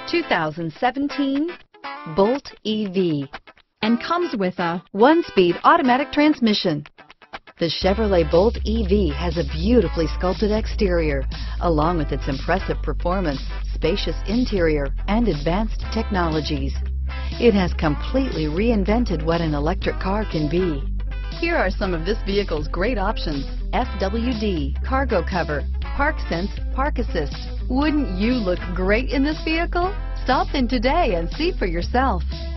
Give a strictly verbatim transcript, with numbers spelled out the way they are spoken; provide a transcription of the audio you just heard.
two thousand seventeen Bolt E V, and comes with a one-speed automatic transmission. The Chevrolet Bolt E V has a beautifully sculpted exterior, along with its impressive performance, spacious interior, and advanced technologies. It has completely reinvented what an electric car can be. Here are some of this vehicle's great options: F W D, cargo cover, Park Sense Park Assist. Wouldn't you look great in this vehicle? Stop in today and see for yourself.